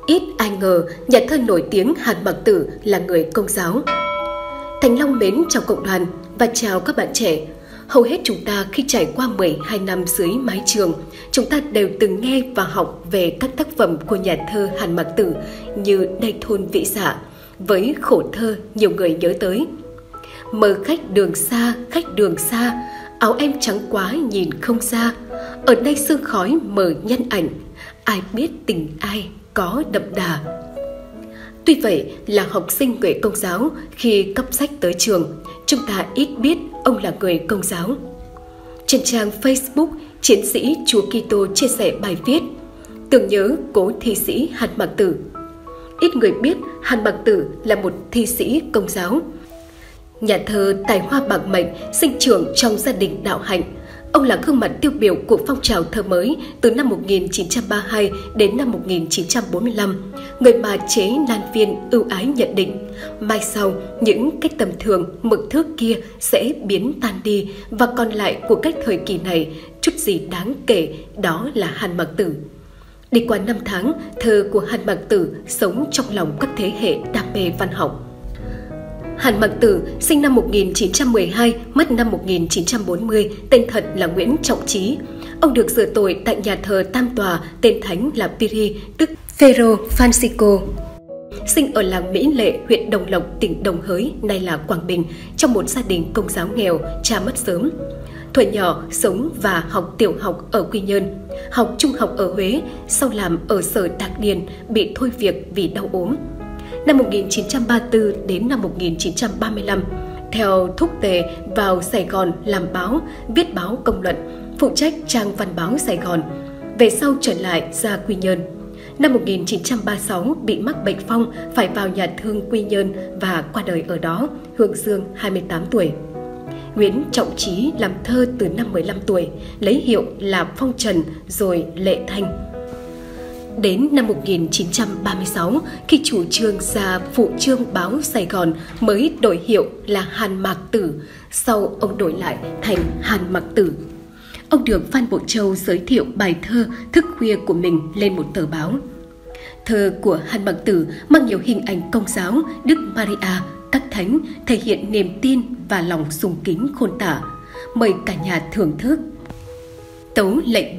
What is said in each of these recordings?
Ít ai ngờ nhà thơ nổi tiếng Hàn Mặc Tử là người Công giáo. Thành Long mến chào cộng đoàn và chào các bạn trẻ. Hầu hết chúng ta khi trải qua 12 năm dưới mái trường, chúng ta đều từng nghe và học về các tác phẩm của nhà thơ Hàn Mặc Tử như Đây thôn Vĩ Dạ, với khổ thơ nhiều người nhớ tới. Mơ khách đường xa, áo em trắng quá nhìn không ra, ở đây sương khói mờ nhân ảnh, ai biết tình ai có đậm đà. Tuy vậy là học sinh người Công giáo, khi cắp sách tới trường, chúng ta ít biết ông là người Công giáo. Trên trang Facebook, Chiến sĩ Chúa Kitô chia sẻ bài viết tưởng nhớ cố thi sĩ Hàn Mặc Tử. Ít người biết Hàn Mặc Tử là một thi sĩ Công giáo. Nhà thơ tài hoa bạc mệnh, sinh trưởng trong gia đình đạo hạnh. Ông là gương mặt tiêu biểu của phong trào thơ mới từ năm 1932 đến năm 1945, người mà chế Lan Viên ưu ái nhận định, mai sau những cách tầm thường mực thước kia sẽ biến tan đi và còn lại của cách thời kỳ này chút gì đáng kể, đó là Hàn Mặc Tử. Đi qua năm tháng, thơ của Hàn Mặc Tử sống trong lòng các thế hệ đam mê văn học. Hàn Mặc Tử sinh năm 1912, mất năm 1940, tên thật là Nguyễn Trọng Trí. Ông được rửa tội tại nhà thờ Tam Tòa, tên thánh là Piri, tức Phêrô Francisco. Sinh ở làng Mỹ Lệ, huyện Đồng Lộc, tỉnh Đồng Hới, nay là Quảng Bình, trong một gia đình Công giáo nghèo, cha mất sớm. Thuở nhỏ sống và học tiểu học ở Quy Nhơn, học trung học ở Huế, sau làm ở Sở Đạc Điền, bị thôi việc vì đau ốm. Năm 1934 đến năm 1935, theo thúc Tề vào Sài Gòn làm báo, viết báo công luận, phụ trách trang Văn báo Sài Gòn. Về sau trở lại ra Quy Nhơn. Năm 1936 bị mắc bệnh phong, phải vào nhà thương Quy Nhơn và qua đời ở đó, hưởng dương 28 tuổi. Nguyễn Trọng Trí làm thơ từ năm 15 tuổi, lấy hiệu là Phong Trần rồi Lệ Thanh. Đến năm 1936, khi chủ trương ra phụ trương báo Sài Gòn mới đổi hiệu là Hàn Mặc Tử, sau ông đổi lại thành Hàn Mặc Tử. Ông được Phan Bộ Châu giới thiệu bài thơ Thức Khuya của mình lên một tờ báo. Thơ của Hàn Mặc Tử mang nhiều hình ảnh Công giáo, Đức Maria, các thánh, thể hiện niềm tin và lòng sùng kính khôn tả. Mời cả nhà thưởng thức. Tấu lạy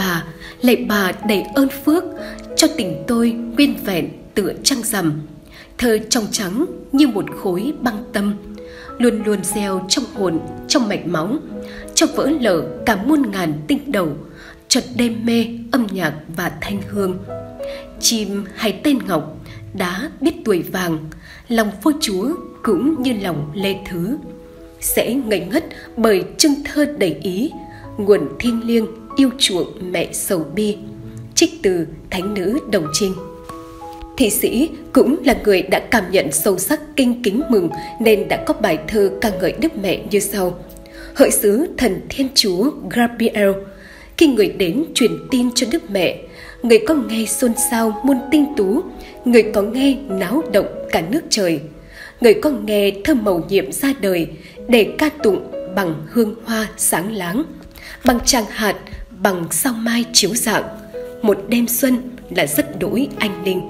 bà đầy ơn phước, cho tình tôi nguyên vẹn tựa trăng rằm. Thơ trong trắng như một khối băng tâm, luôn luôn gieo trong hồn, trong mạch máu, cho vỡ lở cả muôn ngàn tinh đầu, chợt đêm mê âm nhạc và thanh hương. Chim hay tên ngọc, đá biết tuổi vàng, lòng vua chúa cũng như lòng Lê Thứ. Sẽ ngây ngất bởi trưng thơ đầy ý, nguồn thiêng liêng yêu chuộng mẹ sầu bi. Trích từ Thánh nữ Đồng Trinh. Thị sĩ cũng là người đã cảm nhận sâu sắc kinh kính mừng nên đã có bài thơ ca ngợi Đức Mẹ như sau. Hỡi sứ thần Thiên Chúa Gabriel, khi người đến truyền tin cho Đức Mẹ, người có nghe xôn xao muôn tinh tú, người có nghe náo động cả nước trời, người có nghe thơm mầu nhiệm ra đời để ca tụng bằng hương hoa sáng láng, bằng tràng hạt, bằng sao mai chiếu rạng. Một đêm xuân là rất đỗi anh linh.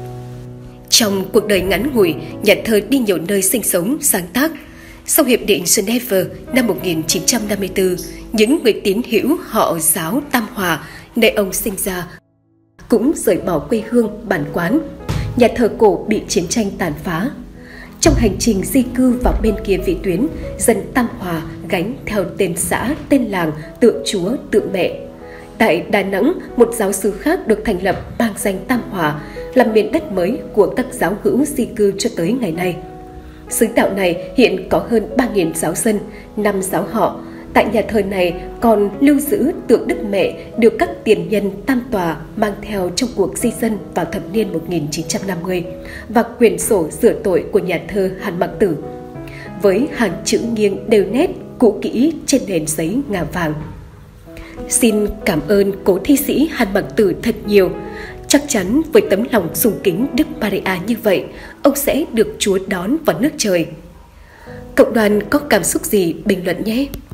Trong cuộc đời ngắn ngủi, nhà thơ đi nhiều nơi sinh sống, sáng tác. Sau Hiệp định Geneva năm 1954, những người tín hữu họ giáo Tam Hòa, nơi ông sinh ra, cũng rời bỏ quê hương bản quán. Nhà thờ cổ bị chiến tranh tàn phá. Trong hành trình di cư vào bên kia vĩ tuyến, dân Tam Hòa gánh theo tên xã, tên làng, tượng chúa, tượng mẹ. Tại Đà Nẵng, một giáo xứ khác được thành lập mang danh Tam Hòa, làm miền đất mới của các giáo hữu di cư cho tới ngày nay. Xứ đạo này hiện có hơn 3.000 giáo dân, 5 giáo họ. Tại nhà thờ này còn lưu giữ tượng Đức Mẹ được các tiền nhân Tam Tòa mang theo trong cuộc di dân vào thập niên 1950 và quyển sổ rửa tội của nhà thơ Hàn Mặc Tử, với hàng chữ nghiêng đều nét, cũ kỹ trên nền giấy ngà vàng. Xin cảm ơn cố thi sĩ Hàn Mặc Tử thật nhiều. Chắc chắn với tấm lòng sùng kính Đức Maria như vậy, ông sẽ được Chúa đón vào nước trời. Cộng đoàn có cảm xúc gì bình luận nhé!